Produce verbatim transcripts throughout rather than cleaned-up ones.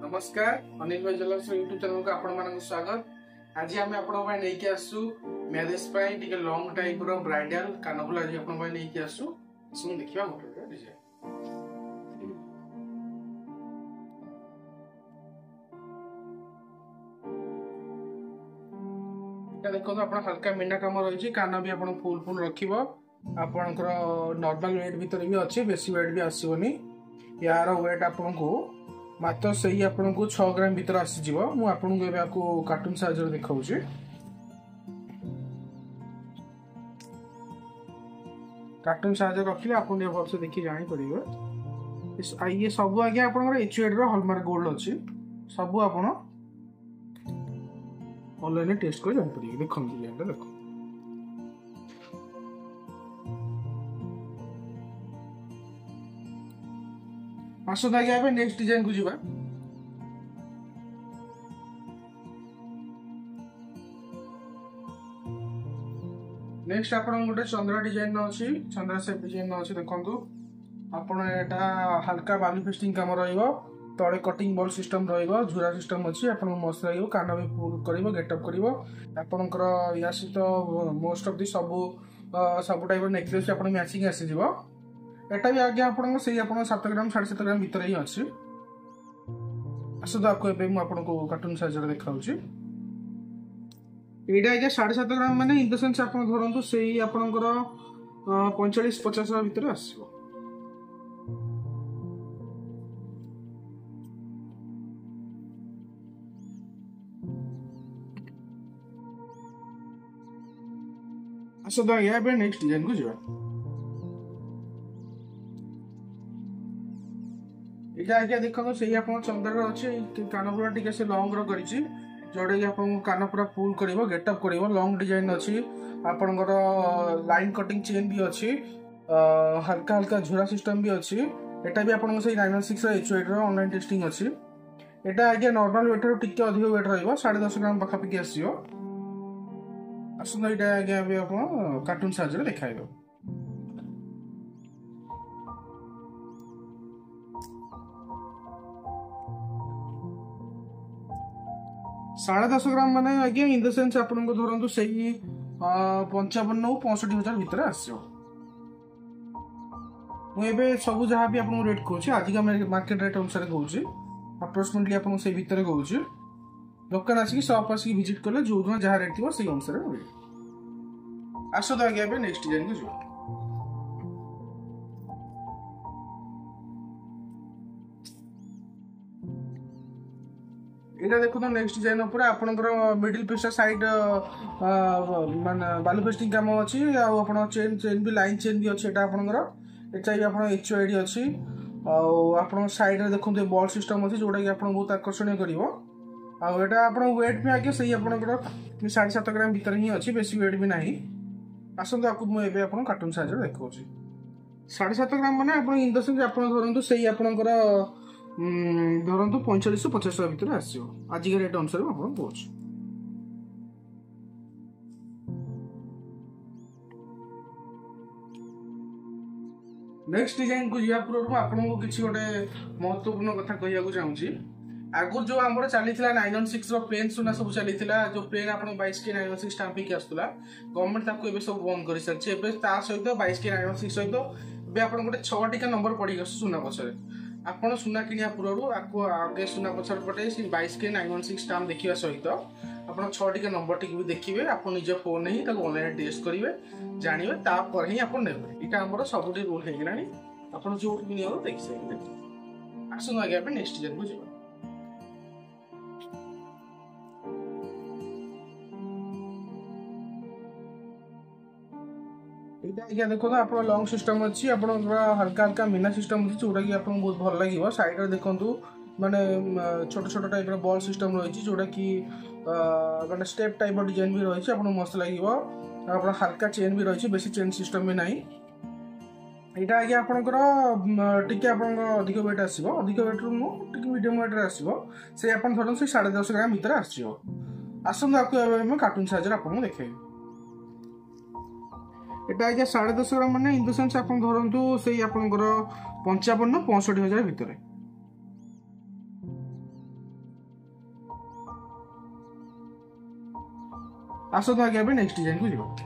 नमस्कार अनिल भाई jewellers YouTube channel को आपण मानक स्वागत। आज आम आपण लेके आसु मैरेज टिके लॉन्ग टाइप रो ब्राइडल कानफुल आज आपण लेके आसु सुन देखिबा मोटर डिजाइन। এটা দেখো आपण हल्का मीना काम रही कान भी आपण फुल फुल रखिबो आपनकर नॉर्मल वेट भीतर भी अच्छे बेसी वेट भी आसीबनी यार वेट आपण को मात्र सही आपन को छह ग्राम भीतर आसी जीवो मु आपन को एबे आपको कार्टून साइज देखाउ छी। कार्टून साइज रखिले आपन ये भल से देखि जानि परिबो इस ये सब आगे आपन एच एड रो हॉलमार्क गोल्ड अछि सब आपन ऑनलाइन टेस्ट कर जानि परिबो देखन डिजाइन देखो आसो आगे आप नेक्स्ट डिजाइन को जीवा। नेक्स्ट आपन गोटे चंद्रा डिजाइन अछि चंद्रा शेप डिजाइन अछि देखंतु आपन एटा हल्का बालू फेस्टिंग काम रहइबो तळे कटिंग बॉल सिस्टम रहइबो झुरा सिस्टम अछि आपन मस्त रहइबो कान भी फुल करिवो गेटअप करिवो आपनकर या सहित मोस्ट ऑफ दी सब सब टाइप नेकलेस आपन मैचिंग आसी जीवो। एटा भी आगे आपन से आपन सात ग्राम साढ़े सात ग्राम भीतर ही अछि आसो तो आपको एबे मु आपन को कार्टून साइज रे देखाउ छी। एटा आगे साढ़े सात ग्राम माने इन द सेंस आपन धरंतु सेही आपनकर पैंतालीस पचास भीतर आसीबो। आसो तो आगे एबे नेक्स्ट डिजाइन को जीवा। इटा आगे देखो सही आपन चंद्र अच्छे कान पूरा टिके से लॉन्ग रो करिछि जोडे कि आपन कान पूरा फुल करिवो गेटअप करिवो लॉन्ग डिजाइन अछि आपनकर लाइन कटिंग चेन भी अछि हल्का हल्का झुरा सिस्टम भी अछि एटा भी आपन सही nine one six H eight रो ऑनलाइन टेस्टिंग अछि। एटा आगे नॉर्मल वेट रो टिके अधिक वेट रहइबो साढ़े दस ग्राम पखा पकी आसीयो आसुन एटा आगे अबे आपन कार्टून साइज रे देखाइबो। साढ़े दस ग्राम माने आगे इन द सेंस आपन को धरंतु सही पंचावन पैंसठ हजार भीतर आसो मुझे सब जहाँ भी आपन रेट कहूँ आज का मार्केट रेट अनुसार कहूँ अप्रोक्सीमेटली आपन से भीतर कहूँ दुकान आसिक शॉप आसिक विजिट कले जो दिन जहाँ रेट थी से अनुसार मिले। आसो तो आगे नेक्स्ट डिजाइन को जो एटा देखो तो नेक्स्ट डिजाइन ऊपर आपनकर मिडिल पीस साइड माने बालू फेस्टिंग काम अछि आ आपन चेन चेन भी लाइन चेन भी अछि एटा आपनकर एटा भी आपन एच आईडी अछि आ आपन साइड रे देखो तो बॉल सिस्टम अछि जोडा कि आपन बहुत आकर्षणीय करिवो आ एटा आपन वेट भी आके सही आपनकर साढ़े सात ग्राम भीतर ही अछि बेसी वेट भी नाही। आसंत आपको मु एबे आपन कार्टून साइज रे देखौ छी साढ़े सात ग्राम माने आपन इन द सेंस आपन धरंतु सही आपनकर धरंतु पैंतालीस पचास भीतर आसो आज के रेट अनुसार आपन पहुंच। नेक्स्ट डिजाइन को जिया पूर्व आपन को किछि गोटे महत्वपूर्ण कथा कहिया को चाहूची आगुर जो हमर चलीथिला नाइन वन सिक्स रो प्लेन सुना सब चलीथिला जो प्लेन आपन बाईस के नाइन वन सिक्स स्टाम्प के आस्तला गवर्नमेंट ताको एबे सब बंद करि सरछि एबे ता सहित बाईस के नाइन वन सिक्स सहित एबे आपन गोटे छह टिका नंबर पड़ी गस सुना पछरे आपन सुना किनिया पूर्व आको आगे सुना पछर पटे से बाईस के नाइन वन सिक्स स्टाम्प देखिबा सहित आपन छह टिका नंबर टिक भी देखिबे आपन निज फोन ही ताको ऑनलाइन टेस्ट करिवे जानिबे ता पर ही आपन नेबे इटा हमर सबुटी रूल हे गेलानी आपन जो भी नियो देखि सके। आसुन आगे आपन नेक्स्ट डिजाइन बुझिबा। एटा देखो तो आपन लॉन्ग सिस्टम अछि आपन हल्का हल्का मीना सिस्टम अछि जोडा कि आपन बहुत भल लागिवो साइड रे देखंतु माने छोट छोट टाइप रो बॉल सिस्टम रहिछि जोडा कि माने स्टेप टाइप रो डिजाइन भी रहिछि आपन मस्त लागिवो आपन हल्का चेन भी रहिछि बेसी चेन सिस्टम भी नाही। एटा आगे आपनकर टिके आपन अधिक वेट आसीबो अधिक वेट रो नो टिके मीडियम वेट रे आसीबो से आपन धरन से साढ़े दस ग्राम भीतर आसीबो। आसन आपको कार्टून साइज रे आपन देखाइ एटा आगे साढ़े दस ग्राम माने इन द सेंस आपन धरंतु सेही आपनकर पंचावन पैंसठ हजार भितर आसतु आगे अब नेक्स्ट डिजाइन को जीवा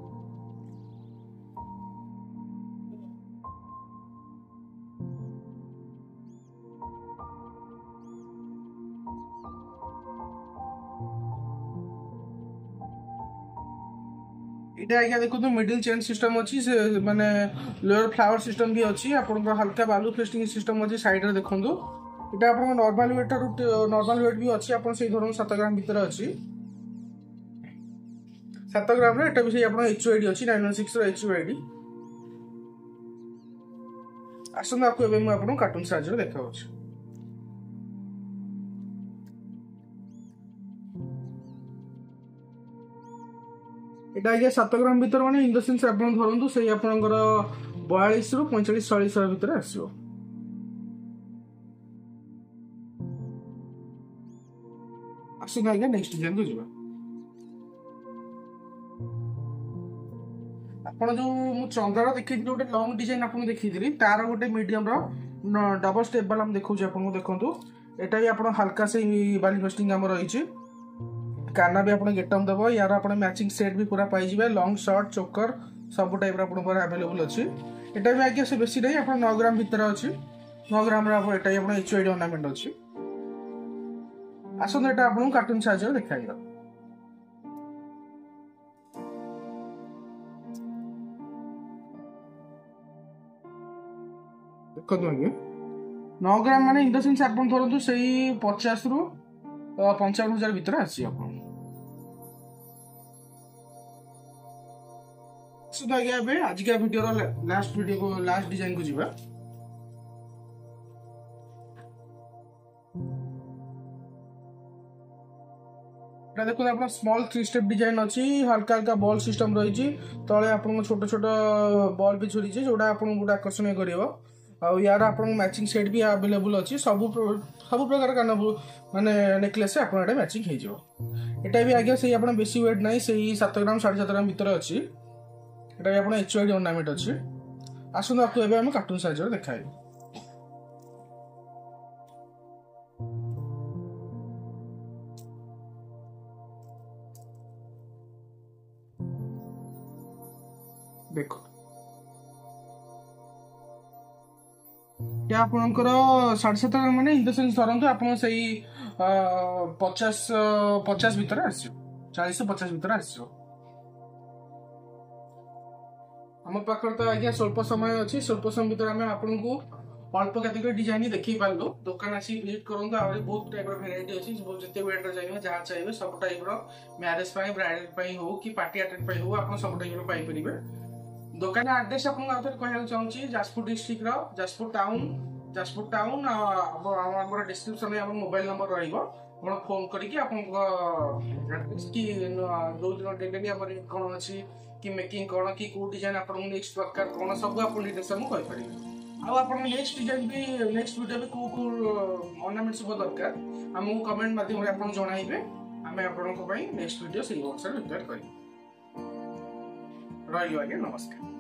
इटा आज्ञा देखो तो मिडिल चेन सिस्टम अच्छी से माने लोअर फ्लावर सिस्टम भी अच्छी आपन हल्का बालू फेस्टिंग सिस्टम अच्छी साइड रे देखंतु इटा आपन नॉर्मल वेट नॉर्मल वेट भी अच्छी आपन से धरन सात ग्राम भीतर अच्छी सात ग्राम रे एटा भी से आपन एचओआईडी अच्छी नाइन वन सिक्स रो एचओआईडी आसन आपको एबे मैं आपन कार्टून साइज रे देखाउ छी এটা আগে সাত গ্রাম ভিতর মানে ইন দ সেন্স আপন ধরন্তু সেই আপনଙ୍କର बयालीस রু पैंतालीस चालीस ভিতরে আসিব আসুন আগে নেক্সট ডিজাইন কো ଯିବା ଆପଣ जो मु चंद्रार देखिଥିଲି ଗୋଟେ ଲଙ୍ଗ डिजाइन आपन देखिଥିଲି तार ଗୋଟେ मिडियम रो डबल स्टेप वाला हम देखौ छी आपन देखंतु एटा भी आपन हल्का से बाली फेस्टिंग हमर रहिछि काना भी आपन गेटम दबो यार आपन मैचिंग सेट भी पूरा पाई जिवे लॉन्ग शॉर्ट चोकर सब टाइप रा आपन पर अवेलेबल अछि एटा भी आगे से बेसी नहीं आपन नौ ग्राम भीतर अछि नौ ग्राम रा एटा आपन एचओआईडी ऑर्नामेंट अछि आसन एटा आपन कार्टून साइज रे देखाइबा देखो दोगे नौ ग्राम माने इन द सेंस आपन धरନ୍ତୁ सेही पचास रु पचपन हजार भीतर आसी आपन सुधा गया बे आज का वीडियो रो लास्ट वीडियो को लास्ट डिजाइन को जीवा एटा देखो आपन स्मॉल थ्री स्टेप डिजाइन अछि हल्का हल्का बॉल सिस्टम रही छी तळे आपन छोट छोट बॉल भी छोड़ी छी जोडा आपन गुड आकर्षण करिवो आ यार आपन मैचिंग सेट भी अवेलेबल अछि सब सब प्रकार का माने नेकलेस से आपन एटा मैचिंग हे जिवो एटा भी आगे से आपन बेसी वेट नाही से सात ग्राम साढ़े सात ग्राम भीतर अछि एटा भी आपन एचओआईडी ऑर्नामेंट अछि आसुन आपको एबे हम कार्टून साइज रे देखाइ देखो क्या आपनकर साढ़े सात ग्राम माने इन द सेंस धरନ୍ତୁ आपन सही पचास पचास भीतर आसी चालीस पचास भीतर आसी हम पाखर तो आज्ञा स्वल्प समय अच्छी स्वल्प समय भीतर आम आपन को अल्प कैटेगरी डिजाइन देखि पारलो दुकान आसी विजिट करंतु आ बहुत टाइप रो वैरायटी अछि जते वेट रो चाहिए जहां चाहिए सब टाइप रो मैरिज पाई ब्राइडल पाई हो कि पार्टी अटेंड पाई हो आपन सब टाइप रो पाई परिबे दुकान एड्रेस आपन आउथर कहया चाहूची जाजपुर डिस्ट्रिक्ट रो जाजपुर टाउन जाजपुर टाउन हमर डिस्क्रिप्शन में हमर मोबाइल नंबर रहइबो आपण फोन करिकि आपन एड्रेस की दो दिन डेली हमर कोन अछि कि मेकिंग कोन कि को डिजाइन आपन नेक्स्ट प्रकार कोन सब आपन डिटेल्स हम कहि परिबे आ आपन नेक्स्ट डिजाइन भी नेक्स्ट वीडियो में को को ऑर्नामेंट सब दरकार हमहु कमेंट माध्यम रे आपन जणाइबे हमें आपन को पई नेक्स्ट वीडियो से वर्क से प्रिपेयर करी रहियो आगे नमस्कार।